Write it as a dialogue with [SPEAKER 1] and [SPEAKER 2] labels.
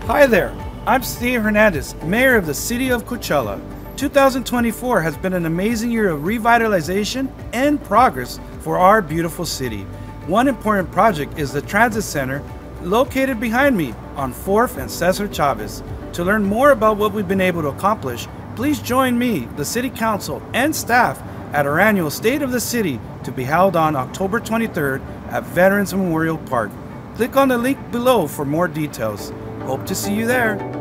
[SPEAKER 1] Hi there, I'm Steve Hernandez, Mayor of the City of Coachella. 2024 has been an amazing year of revitalization and progress for our beautiful city. One important project is the Transit Center located behind me on 4th and Cesar Chavez. To learn more about what we've been able to accomplish, please join me, the City Council, and staff at our annual State of the City to be held on October 23rd at Veterans Memorial Park. Click on the link below for more details. Hope to see you there.